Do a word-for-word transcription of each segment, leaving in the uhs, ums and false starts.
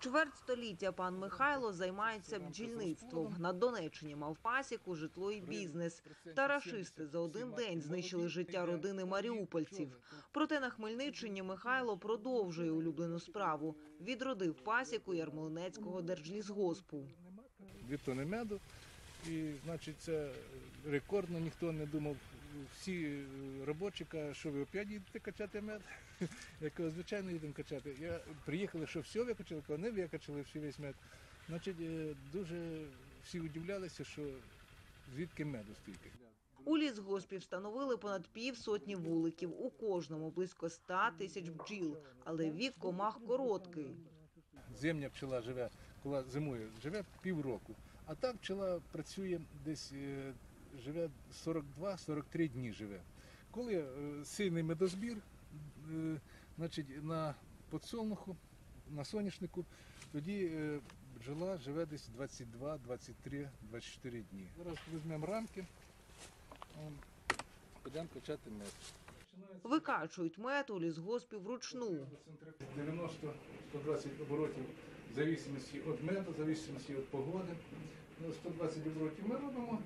Чверть століття пан Михайло займається бджільництвом. На Донеччині мав пасіку, житло і бізнес. Та рашисти за один день знищили життя родини маріупольців. Проте на Хмельниччині Михайло продовжує улюблену справу. Відродив пасіку Ярмолинецького держлісгоспу. Дві тони меду. І, значить, це рекордно, ніхто не думав. Всі робочі кажуть, що ви опять їдете качати мед. Я кажу, звичайно, їдемо качати. Я приїхали, що все викачали, коли не викачали всі весь мед. Значить, дуже всі удивлялися, що звідки меду стільки. У лісгоспі встановили понад півсотні вуликів. У кожному близько ста тисяч бджіл. Але вік комах короткий. Зимня пчела живе, коли зимує, живе півроку. А так пчела працює десь, живе сорок два - сорок три дні живе. Коли сильний медозбір, значить на подсолнуху, на соняшнику, тоді бджола живе десь двадцять два - двадцять три - двадцять чотири дні. Зараз візьмемо рамки, підемо качати мед. Викачують мед у лісгоспі вручну. дев'яносто - сто двадцять оборотів в залежності від меду, в залежності від погоди. сто двадцять оборотів ми робимо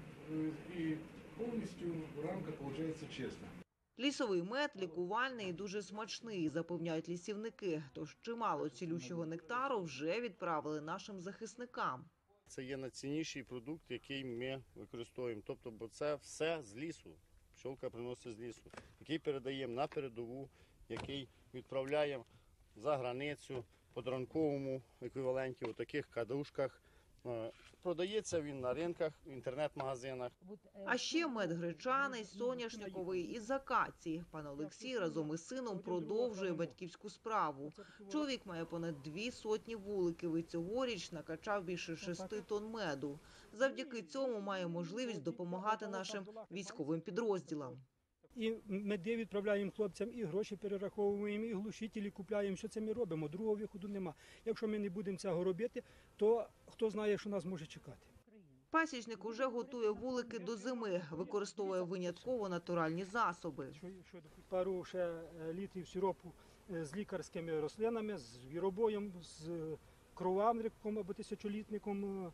і повністю рамка виходить чиста. Лісовий мед лікувальний і дуже смачний, запевняють лісівники. Тож чимало цілющого нектару вже відправили нашим захисникам. Це є найцінніший продукт, який ми використовуємо. Тобто, бо це все з лісу. Пчолка приносить з лісу, який передаємо на передову, який відправляємо за границю по дронковому еквіваленті у таких кадушках. Продається він на ринках, в інтернет-магазинах. А ще мед гречаний, соняшниковий і з акації. Пан Олексій разом із сином продовжує батьківську справу. Чоловік має понад дві сотні вуликів і цьогоріч накачав більше шести тонн меду. Завдяки цьому має можливість допомагати нашим військовим підрозділам. І меди відправляємо хлопцям, і гроші перераховуємо, і глушителі купляємо. Що це ми робимо? Другого виходу нема. Якщо ми не будемо цього робити, то хто знає, що нас може чекати. Пасічник уже готує вулики до зими, використовує винятково натуральні засоби. Пару ще літрів сиропу з лікарськими рослинами, з віробоєм, з кровавником або тисячолітником,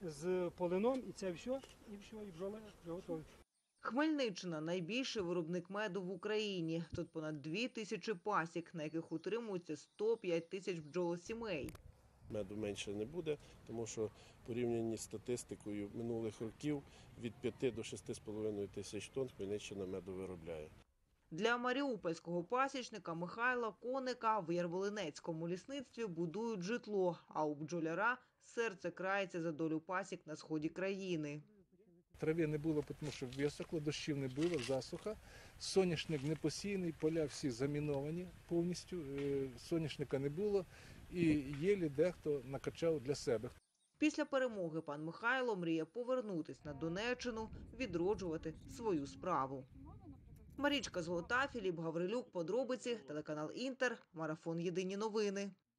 з полином, і це все, і все, і бджоли вже готові. Хмельниччина – найбільший виробник меду в Україні. Тут понад дві тисячі пасік, на яких утримуються сто п'ять тисяч бджолосімей. Меду менше не буде, тому що порівняно з статистикою минулих років від п'яти до шести з половиною тисяч тонн Хмельниччина меду виробляє. Для маріупольського пасічника Михайла Коника в Ярмолинецькому лісництві будують житло, а у бджоляра серце крається за долю пасік на сході країни. Трави не було, тому що висохло, дощів не було, засуха. Соняшник не посіяний, поля всі заміновані повністю, соняшника не було і єлі дехто накачав для себе. Після перемоги пан Михайло мріє повернутись на Донеччину, відроджувати свою справу. Марічка Золота, Філіп Гаврилюк, подробиці, телеканал Інтер, марафон «Єдині новини».